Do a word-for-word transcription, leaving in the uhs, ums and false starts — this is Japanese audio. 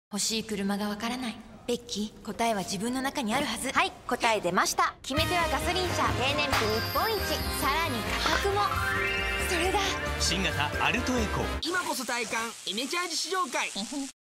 欲しい車がわからない。ベッキー、答えは自分の中にあるはず。 はい、答え出ました。決め手はガソリン車、低燃費日本一、さらに価格も。 それだ。 新型アルトエコ。 今こそ体感エネチャージ試乗会